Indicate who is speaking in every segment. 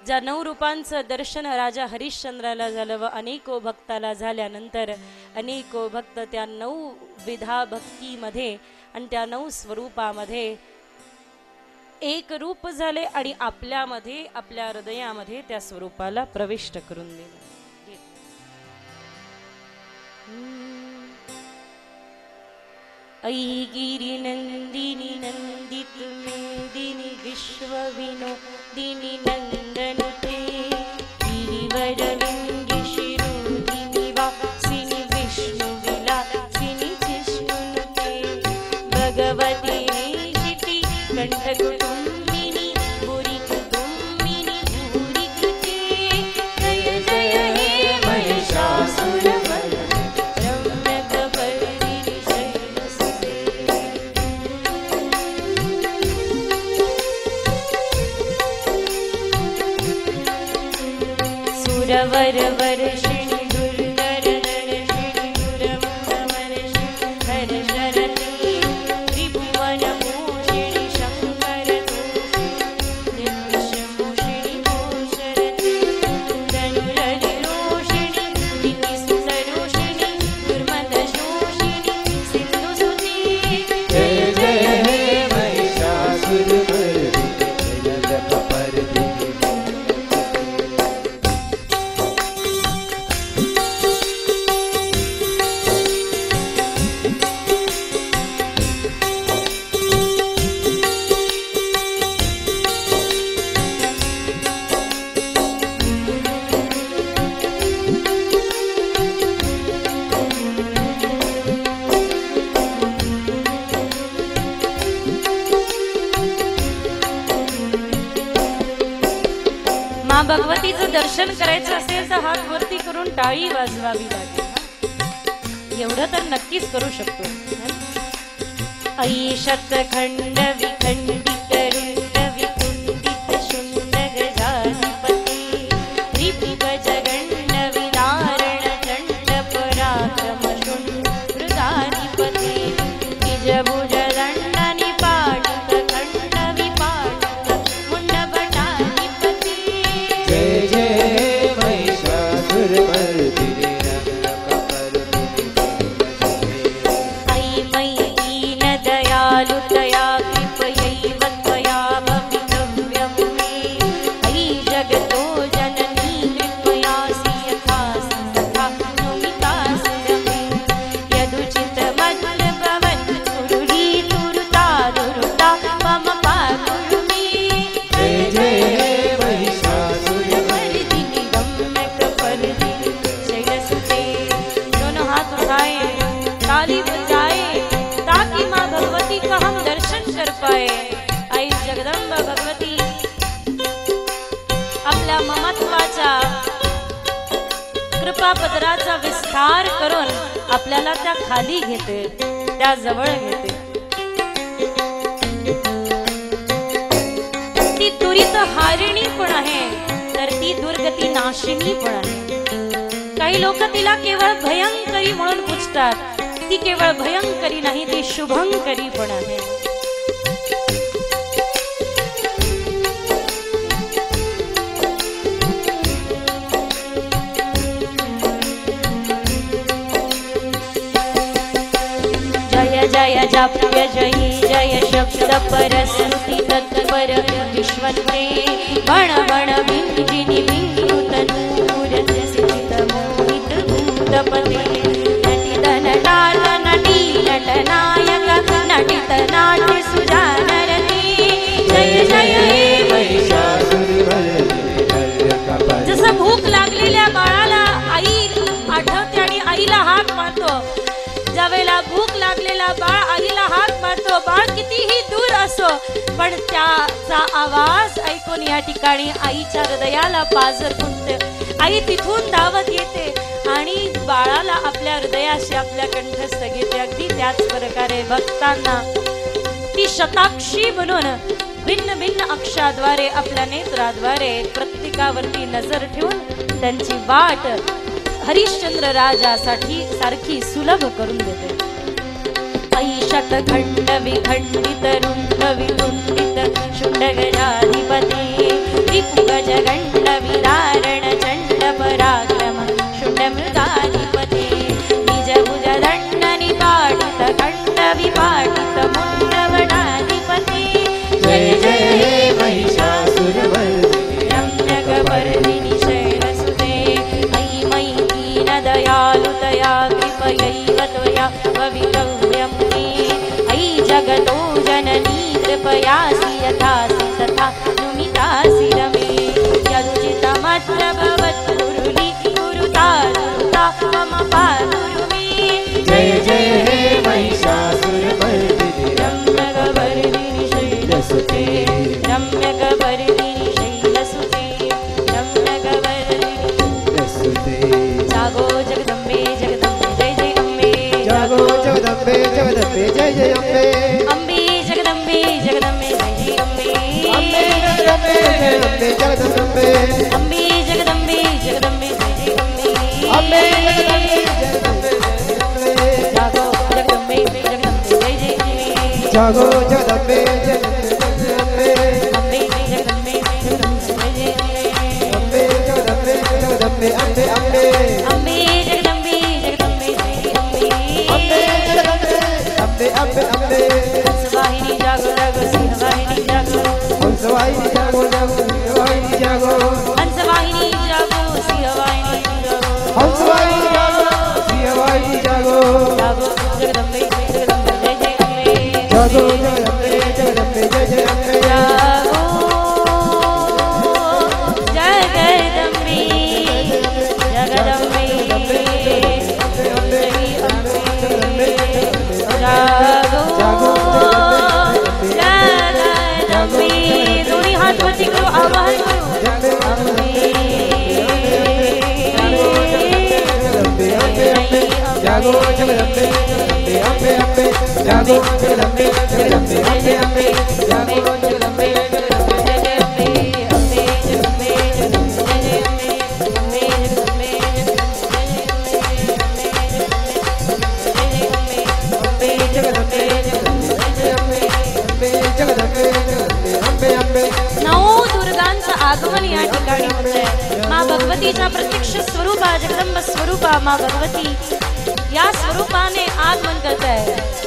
Speaker 1: ज्या 9 रूपांचं दर्शन राजा हरिश्चंद्राला झालं व अनेको भक्ताला झाल्यानंतर अनेको भक्त त्या 9 विधा भक्तीमध्ये आणि त्या 9 स्वरूपामध्ये एक रूप झाले आणि आपल्यामध्ये आपल्या हृदयामध्ये त्या स्वरूपाला प्रविष्ट करून दिले। ऐ गिरी नंदिनी नंदित मेदिनी विश्व विनोदिनी नंदनुते गिरिवर विंगी शिरोधिनी वासिनी विष्णु विलासिनी जिष्णुनुते भगवती निशिति कंठ कुटुंबिनी भूरि कुटुंबिनी भूरि कृते जय जय हे महिषासुरमर्दिनी वर वर्षिणी दुर्धर दर्शिणी दुरमुरमर्षिणी हर शरणी त्रिभुवन मोषिणी शंकर दोषिणी निर्विषमोषिणी मोषरती धनुरधि रोषिणी दिति सुसरोषिणी दुर्मद शोषिणी सिंधुसुते जय जय हे महिषासुरमर्दिनी जगदम्बा भगवतीचं दर्शन करायचं असेल तर हात वरती करून टाळी वाजवावी लागेल। एवढं तर नक्कीच करू शकतो। ऐ शतखंड विखंडित रुंड विकुंडित शुंड गजाधिपते रिपुग जगण्ड विदारण चंड पराक्रम शुंड मृगाधिपते निजभुज दंड निपाटित खंड विपाटित मुंड भटाधिपते जय जय महिषासुरमर्दिनी ऐ मयि दीन दयालु दया कृपयैव त्वया भवितव्यं मे ऐ जगतो जननी कृपयासि यथासि तथा नुमितासि रमे यदुचित मद् भवन् कुरुरी तुरुता दुरुता मम पाकुरु मे जय जय ताली बजाए ताकि माँ भगवती का हम दर्शन कर पाए। आई जगदंबा भगवती आपल्या ममत्वाचा कृपापदराचा विस्तार करून आपल्याला त्या खाली घेते, त्या जवळ घेते। ती दुरित हारिणी पण आहे तर ती दुर्गती नाशिनी पण आहे। काही लोक तिला केवळ भयंकरी म्हणून पूजतात, ती केवळ भयंकरी नाही, ती शुभंकरी पण आहे। जय जय जाप्य जयी जय शब्द परस्तुति तत्पर विश्वन्ते बण बण विंजिनी विंगुत नूर सिद्ध मोहित भूतपते नटित नटार्थ नटी नटनायक नटित नाट्य सुजानरती जय जय हे महिषासुरमर्दिनी। जसं भूक लागलेल्या बाळाला आई आठवते आणि आईला हाक मारतो, ज्यावेळेला भूक लागलेला बाळ आईला हाक मारतो, बाळ कितीही दूर असो पण त्याचा आवाज ऐकून या ठिकाणी आईच्या हृदयाला पाझर फुटते। आई तिथून धावत येते आणि बाळाला आपल्या हृदयाशी आपल्या कंठस्थ घेते। अगदी त्याच प्रकारे भक्तांना ती शताक्षी बनून भिन्न भिन्न अक्षाद्वारे आपल्या नेत्राद्वारे प्रत्येकावरती नजर ठेवून त्यांची वाट हरिश्चंद्र राजासाठी सारखी सुलभ करून देते। ऐ शतखंड विखंडित रुंड विकुंडित शुंड गजाधिपते रिपुग जग दंड विदारण चंड पराक्रम शुंड मृगाधिपते निज भुज दंड निपाटित खंड विपाटित मुंड वनाधिपते जय जय हे महिषासुरमर्दिनि रम्यकपर्दिनि शैलसुते अयि मयि दीन दयालुतया कृपयैव त्वया भवितव्यं मे अयि जगतो जननी कृपयासि यथासि तथा नुमितासि रमे यदुचितमत्र भवत्कुरुली कुरुता मम पातुरु मे
Speaker 2: जय जय हे महिषासुरमर्दिनि
Speaker 1: रम्यकपर्दिनि शैलसुते रम्यकपर्दिनि शैलसुते रम्यकपर्दिनि
Speaker 2: शैलसुते
Speaker 1: जागो जगदम्बे जगदम्बे जय जय अम्बे
Speaker 2: जागो जगदम्बे जगदम्बे जय जय अम्बे
Speaker 1: अम्बे जगदम्बे जगदम्बे जय जय अम्बे
Speaker 2: अम्बे जगदम्बे जगदम्बे जगदम्बे
Speaker 1: अम्बे जगदम्बे जगदम्बे जय जय अम्बे
Speaker 2: अम्बे जगदम्बे जगदम्बे जगदम्बे
Speaker 1: जागो जगदम्बे जगदम्बे जय जय अम्बे
Speaker 2: जागो जगदम्बे जगदम्बे
Speaker 1: अम्बे जगदम्बे जगदम्बे जय जय
Speaker 2: अम्बे जगदम्बे जगदम्बे अम्बे अम्बे
Speaker 1: अम्बे जगदम्बे जगदम्बे जय जय अम्बे
Speaker 2: अम्बे जगदम्बे अम्बे अम्बे अम्बे
Speaker 1: हंसवाहिनी जागो जागो सिंहवाहिनी जागो
Speaker 2: हंसवाहिनी जागो जागो सिंहवाहिनी जागो
Speaker 1: हंसवाहिनी जागो सिंहवाहिनी जागो
Speaker 2: हंसवाहिनी जागो सिंहवाहिनी जागो
Speaker 1: जागो जगदम्बे जगदम्बे जय जय अम्बे
Speaker 2: जागो जगदम्बे जगदम्बे जय जय अम्बे
Speaker 1: जागो जगदम्बे जगदम्बे जागो जगदम्बे दोनों हाथ ऊंचे करो आवाहन करो
Speaker 2: जागो जगदम्बे जगदम्बे अम्बे अम्बे जागो जगदम्बे जगदम्बे अम्बे अम्बे जागो जगदम्बे जगदम्बे
Speaker 1: जय जय अम्बे अम्बे जगदम्बे जगदम्बे जय जय अम्बे अम्बे जगदम्बे
Speaker 2: अम्बे जगदम्बे जगदम्बे अम्बे अम्बे जगदम्बे जगदम्बे अम्बे अम्बे
Speaker 1: नऊ दुर्गांचं आगमन या ठिकाणी होतंय माँ भगवतीच्या प्रत्यक्ष स्वरूपा जगदंब स्वरूपा माँ भगवती या स्वरूपाने आगमन करत आहे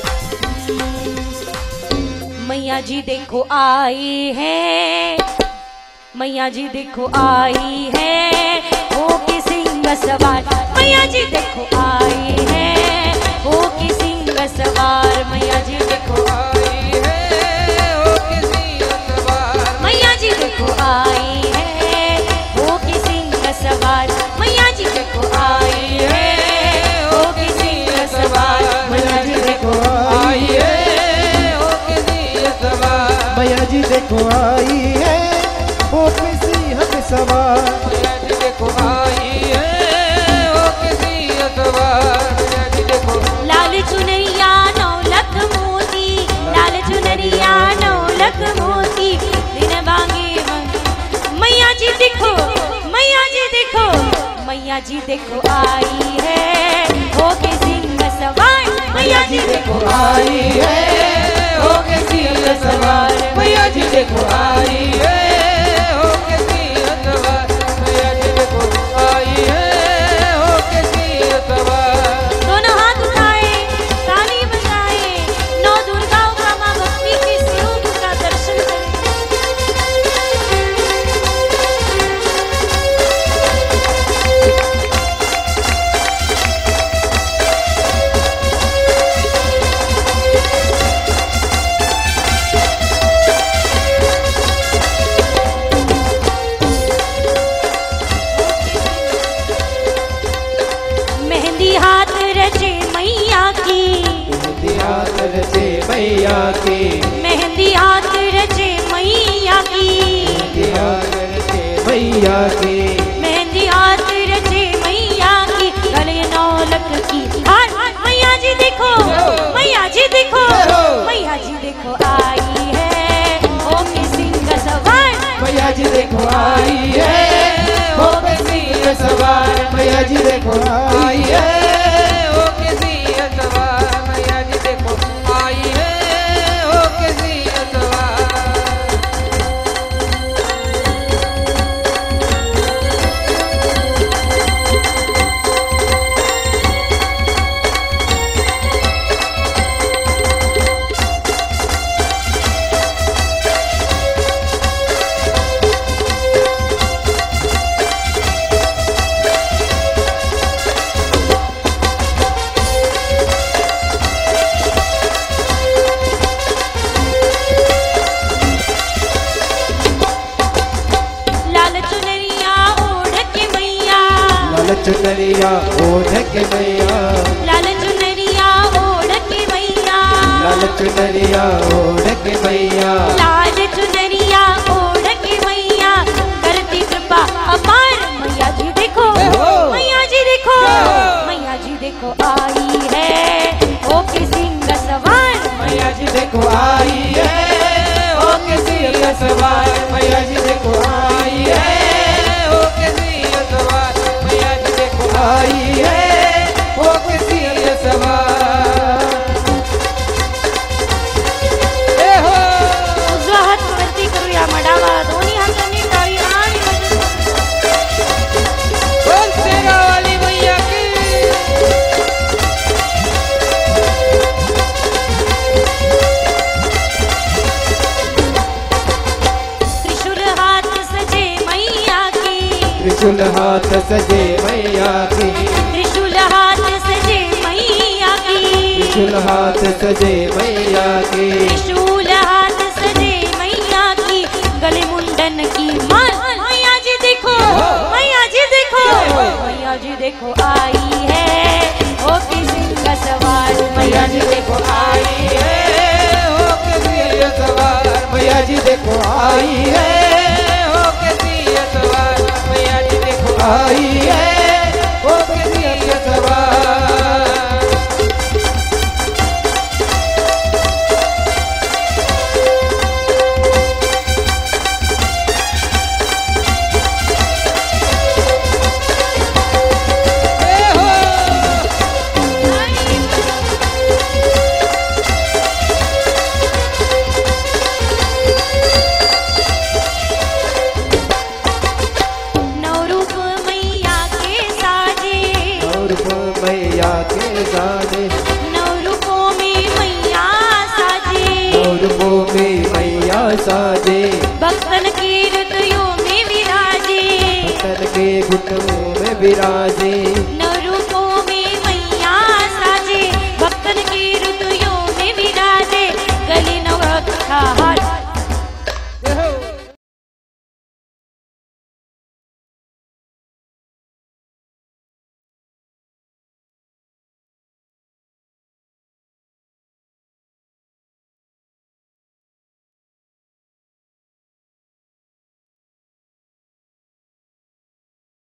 Speaker 1: मैया जी देखो आई है मैया जी देखो आई है हो कि सिंह सवार मैया जी देखो आई है हो कि सिंह सवार मैया जी देखो
Speaker 2: आई है ओ किसी अतवार
Speaker 1: मैया जी देखो आई है हो कि सिंह सवार मैया जी देखो आई है हो कि सिंह सवार मैया जी देखो
Speaker 2: आई है ओ किसी अतवार मैया जी देखो आई है ओ किसी हक सवार मैया जी देखो आई है ओ किसी अतवार मैया जी देखो
Speaker 1: लाल चुनरिया नौलख मोती लाल चुनरिया नौलख मोती दिन बांगे मैया जी देखो मैया जी देखो मैया जी देखो आई है हो के सिंह सवार मैया जी देखो
Speaker 2: आई है ओ किसी सवार मैया जी देखो आई है ओ किसी अतवार मैया जी देखो आई है ओ किसी अतवार
Speaker 1: दोनों हाथ उठाए ताली बजाए नौ दुर्गाओं का माँ भक्ति के स्वरूप का दर्शन करें मेहंदी हाथ रचे मैया की
Speaker 2: हाथ रचे मैया की
Speaker 1: मेहंदी हाथ रचे मैया की
Speaker 2: हाथ रचे मैया की
Speaker 1: मेहंदी हाथ रचे मैया की गले नौलख की हार मैया जी देखो मैया जी देखो मैया जी देखो आई है ओ के सिंह सवार
Speaker 2: मैया जी देखो आई है ओ किसी सवार मैया जी देखो आई है ओ किसी सवार मैया जी देखो आई है ओ किसी सवार लाल चुनरिया ओढ़ के मैया,
Speaker 1: लाल चुनरिया ओढ़ के मैया,
Speaker 2: लाल चुनरिया ओढ़ के मैया,
Speaker 1: लाल चुनरिया ओढ़ के मैया, करती कृपा अपार। मैया जी देखो, मैया जी देखो, मैया जी देखो आई है होके सिंह सवार।
Speaker 2: मैया जी देखो आई है होके सिंह सवार, मैया जी देखो आई है होके सिंह सवार, मैया जी देखो आई है होके सिंह सवार। ए हो
Speaker 1: उजवा हात वरती करूया मडावा, दोन्ही हातांनी टाळी आणि
Speaker 2: बोल शेरा वाली मैया की।
Speaker 1: त्रिशूल हाथ सजे मैया की,
Speaker 2: त्रिशूल हाथ सजे मैया की,
Speaker 1: त्रिशूल हाथ सजे मैया की,
Speaker 2: त्रिशूल हाथ सजे मैया की,
Speaker 1: त्रिशूल हाथ सजे मैया की, गले मुंडन की माल। मैया जी देखो, मैया जी देखो, मैया जी देखो आई है होके सिंह सवार।
Speaker 2: मैया जी देखो आई है होके सिंह सवार, मैया जी देखो आई है होके सिंह सवार, मैया जी देखो आई है होके सिंह सवार। ए हो
Speaker 1: नवरूप मैया के साजे,
Speaker 2: नवरूप मैया के साजे,
Speaker 1: नवरूपों में मैया साजे,
Speaker 2: नवरूपों में मैया साजे,
Speaker 1: भक्तन के हृदयों में विराजे,
Speaker 2: भक्तन के घुटनों में विराजे,